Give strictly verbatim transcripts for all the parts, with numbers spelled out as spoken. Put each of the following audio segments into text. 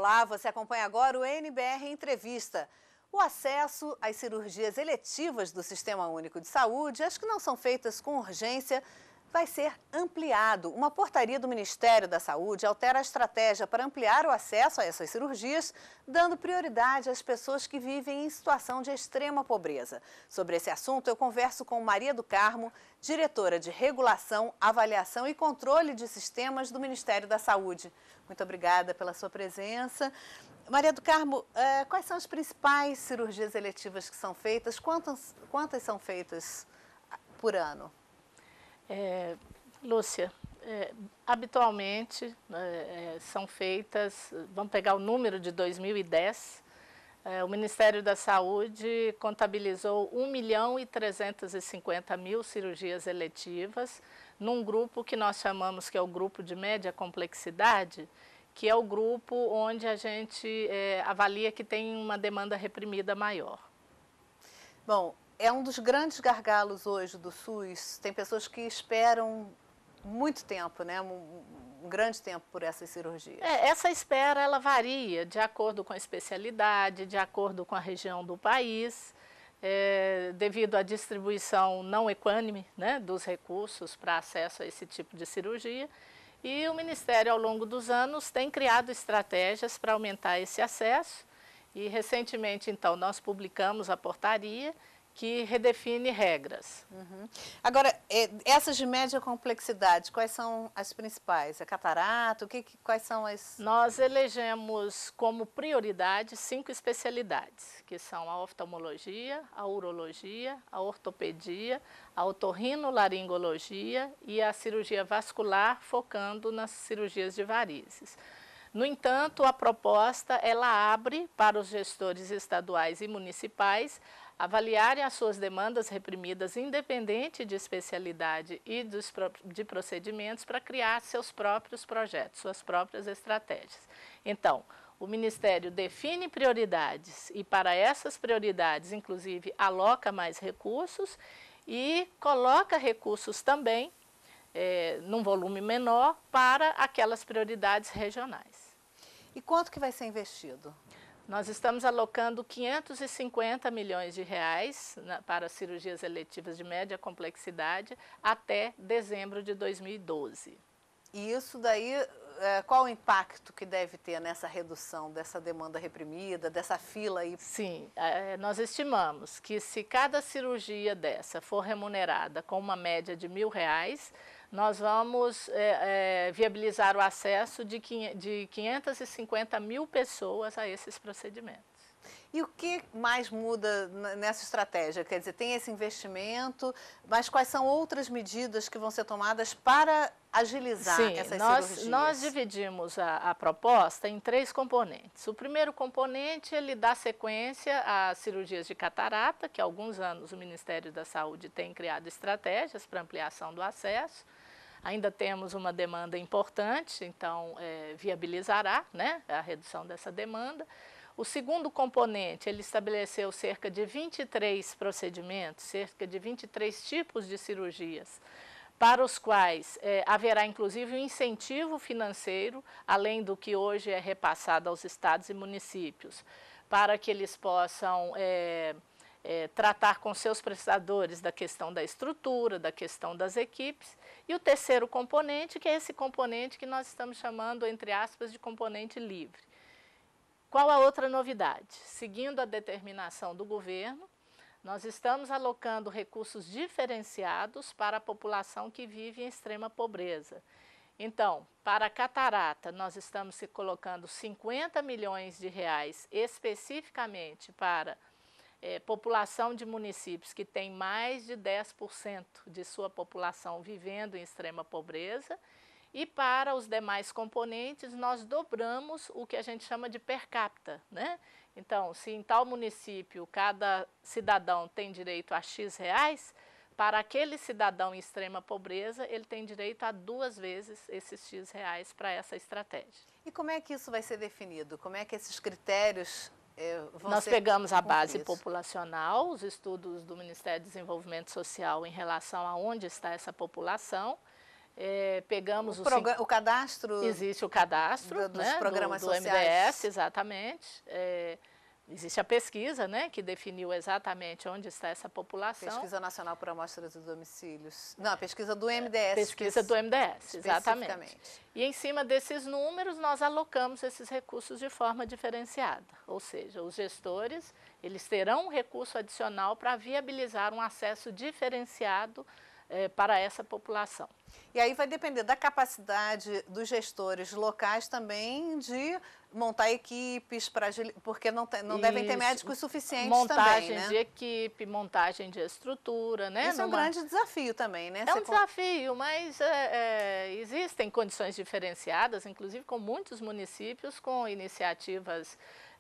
Olá, você acompanha agora o N B R Entrevista. O acesso às cirurgias eletivas do Sistema Único de Saúde, as que não são feitas com urgência, vai ser ampliado. Uma portaria do Ministério da Saúde altera a estratégia para ampliar o acesso a essas cirurgias, dando prioridade às pessoas que vivem em situação de extrema pobreza. Sobre esse assunto, eu converso com Maria do Carmo, diretora de Regulação, Avaliação e Controle de Sistemas do Ministério da Saúde. Muito obrigada pela sua presença. Maria do Carmo, eh, quais são as principais cirurgias eletivas que são feitas? Quantas, quantas são feitas por ano? É, Lúcia, é, habitualmente é, são feitas, vamos pegar o número de dois mil e dez, é, o Ministério da Saúde contabilizou um milhão e trezentas e cinquenta mil cirurgias eletivas num grupo que nós chamamos que é o grupo de média complexidade, que é o grupo onde a gente é, avalia que tem uma demanda reprimida maior. Bom, é um dos grandes gargalos hoje do SUS. Tem pessoas que esperam muito tempo, né? Um, um grande tempo por essas cirurgias. É, essa espera ela varia de acordo com a especialidade, de acordo com a região do país, é, devido à distribuição não equânime, né, dos recursos para acesso a esse tipo de cirurgia. E o Ministério, ao longo dos anos, tem criado estratégias para aumentar esse acesso. E, recentemente, então, nós publicamos a portaria que redefine regras. Uhum. Agora, essas de média complexidade, quais são as principais? É catarata? O que, quais são as... Nós elegemos como prioridade cinco especialidades, que são a oftalmologia, a urologia, a ortopedia, a otorrinolaringologia e a cirurgia vascular, focando nas cirurgias de varizes. No entanto, a proposta ela abre para os gestores estaduais e municipais avaliarem as suas demandas reprimidas independente de especialidade e dos, de procedimentos para criar seus próprios projetos, suas próprias estratégias. Então, o Ministério define prioridades e para essas prioridades, inclusive, aloca mais recursos e coloca recursos também É, num volume menor para aquelas prioridades regionais. E quanto que vai ser investido? Nós estamos alocando quinhentos e cinquenta milhões de reais na, para cirurgias eletivas de média complexidade até dezembro de dois mil e doze. E isso daí, é, qual o impacto que deve ter nessa redução dessa demanda reprimida, dessa fila aí? Sim, é, nós estimamos que se cada cirurgia dessa for remunerada com uma média de mil reais, nós vamos é, é, viabilizar o acesso de quinhentas e cinquenta mil pessoas a esses procedimentos. E o que mais muda nessa estratégia? Quer dizer, tem esse investimento, mas quais são outras medidas que vão ser tomadas para agilizar Sim, essas nós, cirurgias? nós dividimos a, a proposta em três componentes. O primeiro componente, ele dá sequência às cirurgias de catarata, que há alguns anos o Ministério da Saúde tem criado estratégias para ampliação do acesso. Ainda temos uma demanda importante, então é, viabilizará, né, a redução dessa demanda. O segundo componente, ele estabeleceu cerca de vinte e três procedimentos, cerca de vinte e três tipos de cirurgias, para os quais é, haverá inclusive um incentivo financeiro, além do que hoje é repassado aos estados e municípios, para que eles possam é, é, tratar com seus prestadores da questão da estrutura, da questão das equipes. E o terceiro componente, que é esse componente que nós estamos chamando, entre aspas, de componente livre. Qual a outra novidade? Seguindo a determinação do governo, nós estamos alocando recursos diferenciados para a população que vive em extrema pobreza. Então, para a catarata, nós estamos colocando cinquenta milhões de reais especificamente para é, população de municípios que tem mais de dez por cento de sua população vivendo em extrema pobreza. E para os demais componentes, nós dobramos o que a gente chama de per capita, né? Então, se em tal município cada cidadão tem direito a X reais, para aquele cidadão em extrema pobreza, ele tem direito a duas vezes esses X reais para essa estratégia. E como é que isso vai ser definido? Como é que esses critérios eh, vão Nós ser pegamos a base cumpridos? populacional, os estudos do Ministério do Desenvolvimento Social em relação a onde está essa população, É, pegamos o, o, cinco... o cadastro... Existe o cadastro do, dos né, programas do, do sociais. M D S, exatamente. É, existe a pesquisa, né, que definiu exatamente onde está essa população. Pesquisa Nacional por Amostra de Domicílios. Não, a pesquisa do M D S. Pesquisa do M D S, exatamente. Especificamente. E em cima desses números, nós alocamos esses recursos de forma diferenciada. Ou seja, os gestores, eles terão um recurso adicional para viabilizar um acesso diferenciado eh, para essa população. E aí vai depender da capacidade dos gestores locais também de montar equipes, para porque não, tem, não devem ter médicos suficientes montagem também, né? de equipe, montagem de estrutura, né? Isso Numa... é um grande desafio também, né? É Você um desafio, mas é, é, existem condições diferenciadas, inclusive com muitos municípios com iniciativas,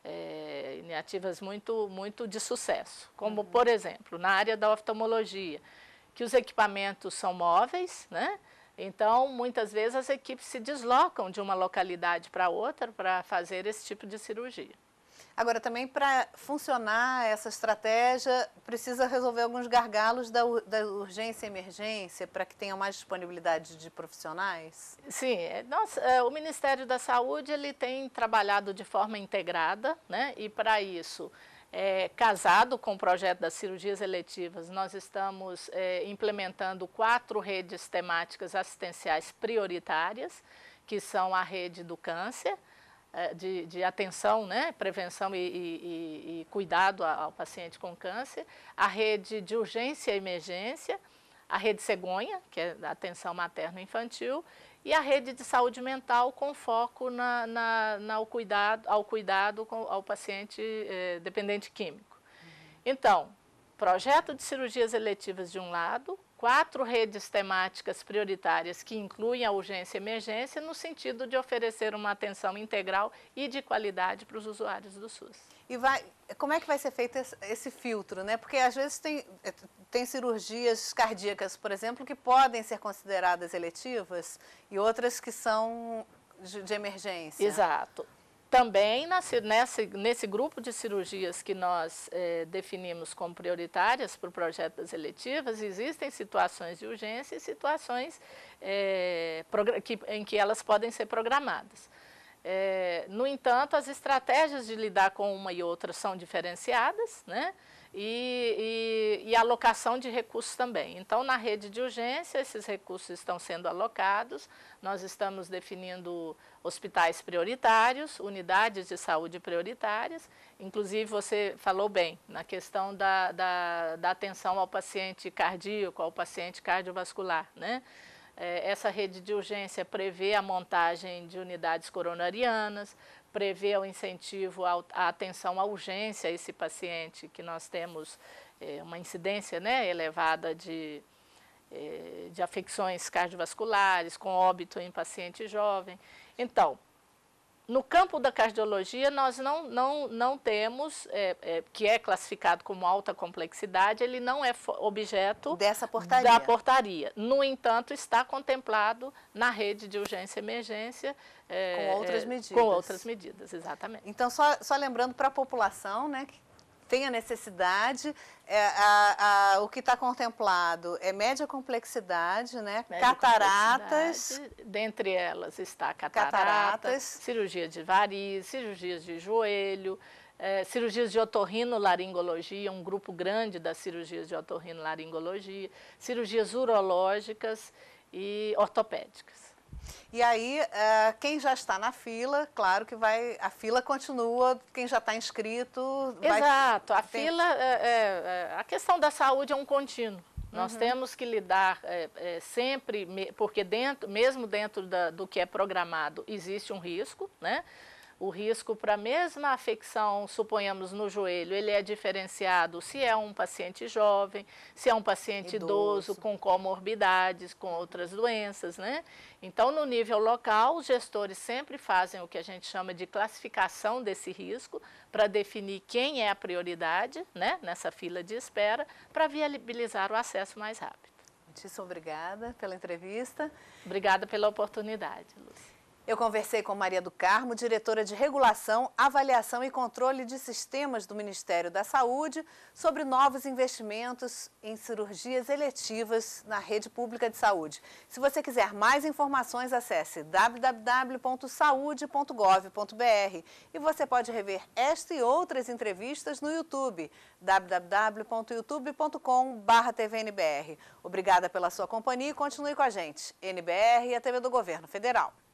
é, iniciativas muito, muito de sucesso, como, uhum. por exemplo, na área da oftalmologia, que os equipamentos são móveis, né? Então, muitas vezes as equipes se deslocam de uma localidade para outra para fazer esse tipo de cirurgia. Agora, também para funcionar essa estratégia, precisa resolver alguns gargalos da, da urgência e emergência para que tenham mais disponibilidade de profissionais? Sim, nós, é, o Ministério da Saúde ele tem trabalhado de forma integrada, né? E para isso... É, casado com o projeto das cirurgias eletivas, nós estamos é, implementando quatro redes temáticas assistenciais prioritárias, que são a rede do câncer, é, de, de atenção, né, prevenção e, e, e cuidado ao paciente com câncer, a rede de urgência e emergência, a rede cegonha, que é a atenção materno-infantil, e a rede de saúde mental com foco na, na, na, ao cuidado, ao, cuidado com, ao paciente eh, dependente químico. Uhum. Então, projeto de cirurgias eletivas de um lado, quatro redes temáticas prioritárias que incluem a urgência e emergência no sentido de oferecer uma atenção integral e de qualidade para os usuários do SUS. E vai, como é que vai ser feito esse, esse filtro, né? Porque às vezes tem, tem cirurgias cardíacas, por exemplo, que podem ser consideradas eletivas e outras que são de, de emergência. Exato. Também nesse, nesse, nesse grupo de cirurgias que nós eh, definimos como prioritárias para o projeto das eletivas, existem situações de urgência e situações eh, que, em que elas podem ser programadas. É, no entanto, as estratégias de lidar com uma e outra são diferenciadas, né? E, e, e a alocação de recursos também. Então, na rede de urgência, esses recursos estão sendo alocados, nós estamos definindo hospitais prioritários, unidades de saúde prioritárias, inclusive você falou bem, na questão da, da, da atenção ao paciente cardíaco, ao paciente cardiovascular, né? Essa rede de urgência prevê a montagem de unidades coronarianas, prevê o incentivo à atenção à urgência a esse paciente, que nós temos é, uma incidência, né, elevada de, é, de afecções cardiovasculares, com óbito em paciente jovem. Então, no campo da cardiologia, nós não, não, não temos, é, é, que é classificado como alta complexidade, ele não é objeto dessa portaria. da portaria. No entanto, está contemplado na rede de urgência e emergência. É, com outras é, medidas. Com outras medidas, exatamente. Então, só, só lembrando para a população, né, que tem a necessidade, é, a, a, o que está contemplado é média complexidade, né? Média cataratas. Complexidade, dentre elas está catarata, cataratas, cirurgia de varizes, cirurgias de joelho, é, cirurgias de otorrinolaringologia, um grupo grande das cirurgias de otorrinolaringologia, cirurgias urológicas e ortopédicas. E aí, uh, quem já está na fila, claro que vai, a fila continua, quem já está inscrito... Exato, vai, a tem... fila, é, é, a questão da saúde é um contínuo. Nós uhum. temos que lidar é, é, sempre, porque dentro, mesmo dentro da, do que é programado, existe um risco, né? O risco para a mesma afecção, suponhamos no joelho, ele é diferenciado se é um paciente jovem, se é um paciente idoso, idoso com comorbidades, com outras doenças, né? Então, no nível local, os gestores sempre fazem o que a gente chama de classificação desse risco para definir quem é a prioridade, né, nessa fila de espera, para viabilizar o acesso mais rápido. Muitíssimo obrigada pela entrevista. Obrigada pela oportunidade, Lúcia. Eu conversei com Maria do Carmo, diretora de Regulação, Avaliação e Controle de Sistemas do Ministério da Saúde, sobre novos investimentos em cirurgias eletivas na rede pública de saúde. Se você quiser mais informações, acesse w w w ponto saúde ponto gov ponto br e você pode rever esta e outras entrevistas no YouTube, w w w ponto youtube ponto com barra T V N B R. Obrigada pela sua companhia e continue com a gente. N B R e a T V do Governo Federal.